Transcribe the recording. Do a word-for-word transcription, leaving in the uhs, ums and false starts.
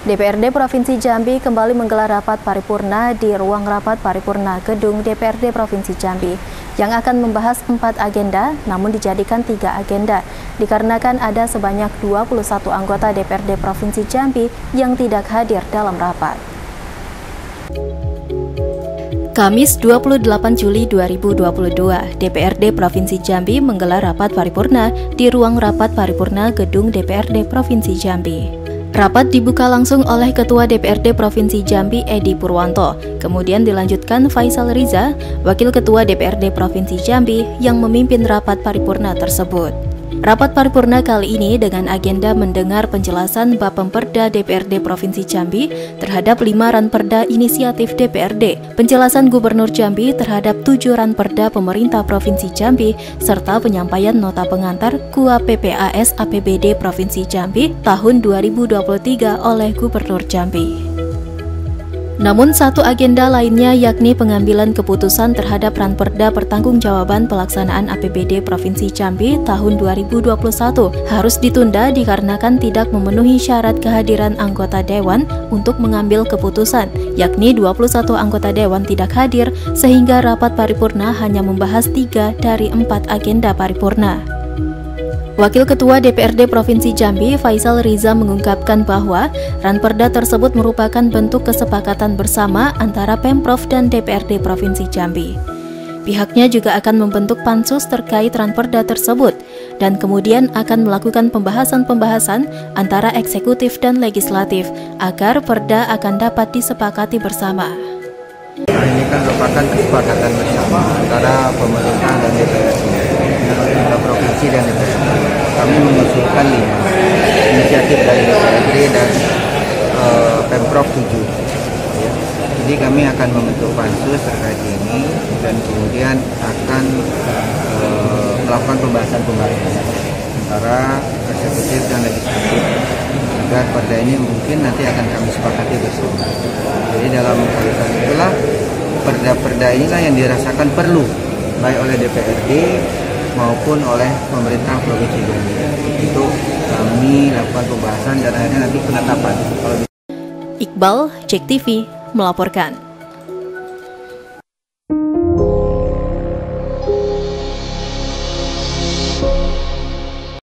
D P R D Provinsi Jambi kembali menggelar rapat paripurna di ruang rapat paripurna gedung D P R D Provinsi Jambi yang akan membahas empat agenda namun dijadikan tiga agenda dikarenakan ada sebanyak dua puluh satu anggota D P R D Provinsi Jambi yang tidak hadir dalam rapat. Kamis dua puluh delapan Juli dua ribu dua puluh dua, D P R D Provinsi Jambi menggelar rapat paripurna di ruang rapat paripurna gedung D P R D Provinsi Jambi. Rapat dibuka langsung oleh Ketua D P R D Provinsi Jambi Edi Purwanto, kemudian dilanjutkan Faisal Riza, Wakil Ketua D P R D Provinsi Jambi yang memimpin rapat paripurna tersebut. Rapat paripurna kali ini dengan agenda mendengar penjelasan Bapemperda D P R D Provinsi Jambi terhadap lima ranperda inisiatif D P R D, penjelasan Gubernur Jambi terhadap tujuh ranperda pemerintah Provinsi Jambi, serta penyampaian nota pengantar K U A P P A S A P B D Provinsi Jambi tahun dua ribu dua puluh tiga oleh Gubernur Jambi. Namun satu agenda lainnya yakni pengambilan keputusan terhadap ranperda pertanggungjawaban pelaksanaan A P B D Provinsi Jambi tahun dua ribu dua puluh satu harus ditunda dikarenakan tidak memenuhi syarat kehadiran anggota dewan untuk mengambil keputusan, yakni dua puluh satu anggota dewan tidak hadir sehingga rapat paripurna hanya membahas tiga dari empat agenda paripurna. Wakil Ketua D P R D Provinsi Jambi, Faisal Riza mengungkapkan bahwa ranperda tersebut merupakan bentuk kesepakatan bersama antara Pemprov dan D P R D Provinsi Jambi. Pihaknya juga akan membentuk pansus terkait ranperda tersebut dan kemudian akan melakukan pembahasan-pembahasan antara eksekutif dan legislatif agar perda akan dapat disepakati bersama. Ini kan merupakan kesepakatan bersama antara pemerintah dan D P R D, pemerintah provinsi dan D P R D. Kami mengusulkan lima inisiatif dari D P R D dan uh, Pemprov tujuh. Ya. Jadi kami akan membentuk pansus terkait ini dan kemudian akan uh, melakukan pembahasan-pembahasan antara eksekutif dan legislatif agar perda ini mungkin nanti akan kami sepakati bersama. Jadi dalam kaitan itulah perda-perda inilah yang dirasakan perlu baik oleh D P R D maupun oleh pemerintah provinsi Jambi. Itu kami lakukan pembahasan dan akhirnya nanti penetapan. Iqbal, Cek T V melaporkan.